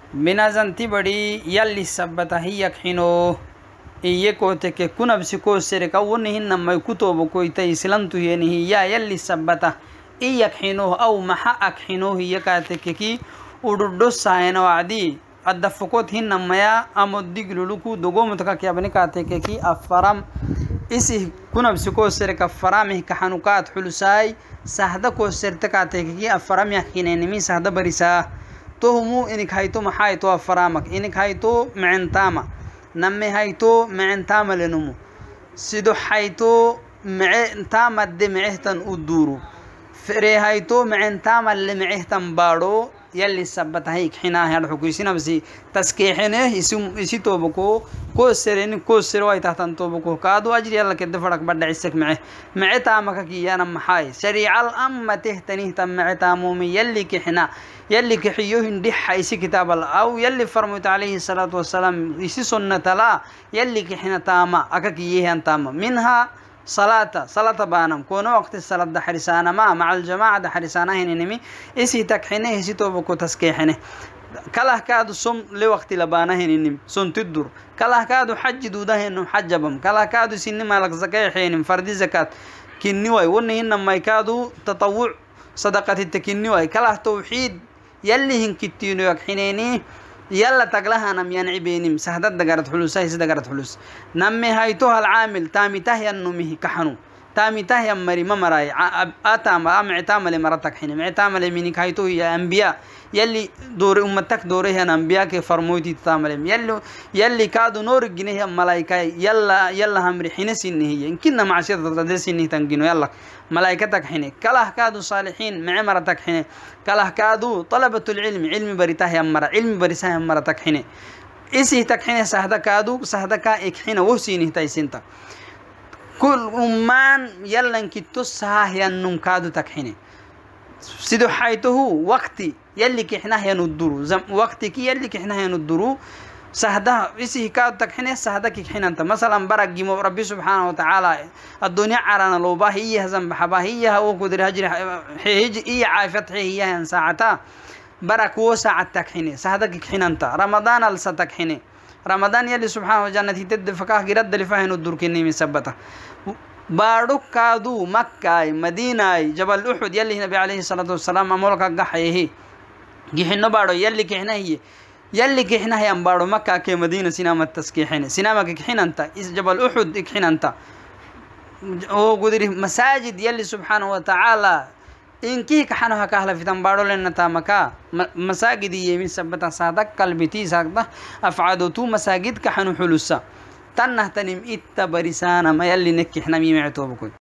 बिनाजंती बड़ी यल्ली सब्बता ही यखिनो ये कोते के कुनब सिको सेरे का वो नहीं नम्मा कुतुब कोई तइसलन तु ये नहीं या यल्ली सब्बता ई यखिनो औ महा अखिनो ही यकाते के उडुडो सायनो आदि अदफकोत ही नम्मया अमुद्दिग लुलुकु दोगो मुतका क्या बने काते के की अफरम इसी कुनब सिको सेरे का फराम ही कहानुकात हुलसाई सहदा को सेरते काते के की अफरम यखिने निमी सहदा बरिसा तो हमू इनक हाइतो maxay to afaramak inik hayto macintaama namme hayto macintaama lenumu sido hayto macintaama de macihtan uduru fere hayto macintaama le macihtan baadho yalli sabatahay xina hal xukuysina basi taskiixine isi tobako ko sereni ko sero ay tahtan tobako kaadu ajri yalla kede farak badda isek macitaama ka kiyana maxay shariical amma tehtani tam macitaamu yalli kixina يلي كحيوهن دي حيسي كتاب الله أو يلي فرمت عليه الصلاة والسلام يسي سنة لا يلي كحنا تاما أكاكيهن تاما منها صلاة بانم كونو وقت الصلاة ده حرسانا مع الجماعة ده حرسانا هننمي إسي تكحنه إسي توبكو تسكيحنه كله كادو سم لوقت لبانه هننم سن تدر كله كادو حج دوده هنم حجبم كله كادو سن مالك زكاة حينم فرد زكاة كنيوي ونهن ما يكادو تطوع صدقة التكنيوي كله توحيد يلي هن كتينو يكحنيني يلا تقلها نم ينعبينم سهدت دقرت حلوس هاي دقرت حلوس نمي هايتوها العامل تامي تهيا النميه كحنو تامي تهيا مري ما مراي اتام معتام لمرتك حين معتام لمنك هايتو يا انبياء يلي دور امتك دورها انبياء كفرموتي تامل يلي كادو نور جنيه ملائكه يلا هم رحين سنه هي يمكن معشر تدرسني تنجنو يلا ملائكتك حين كله كادو صالحين مع مرتك حين كله كادو طلبة العلم علم بريته يمر علم بريسه مرتك حين إسي تك حين سهدا كادو سهدا كا حين وسينه تيسنتا كل أمان يلا انكتو ساه ينم كادو تك حين سيدو حيته وقتي يلي كحنا يندرو وقتك يلي كحنا يندرو سهدا إسي كاد تكحنه سهدا كحنا أنت مثلا برق جم ربي سبحانه وتعالى الدنيا عرنا لو باهية زم بحباهية أو قدر هجر هج إيه عافتها هي ساعتها برق وساعة تكحنه سهدا كحنا أنت رمضان الستكحنه رمضان يلي سبحانه وجنة تد فكاه جرد لفاهن الدور كني مثبته بارك كادو مكة مدينة جبل أحد يلي النبي عليه الصلاة والسلام أمرك جحيه جحنا بارو يلي كحنا هي يلي كحنا هي أمبارو مكة كمدينة سينما التسكيحين سينما كحنا أنت جبل أحد كحنا أنت هو قدر مساجد يلي سبحانه وتعالى إن كي كحنا هكاهلا في تنبارو لنا تامكا مساجد يمين سبتا صادق قلبتي صادق أفعادو تو مساجد كحنو حلوسا تنه تنم إتبرسانا ما يلي نكحنا ميمعتو بكل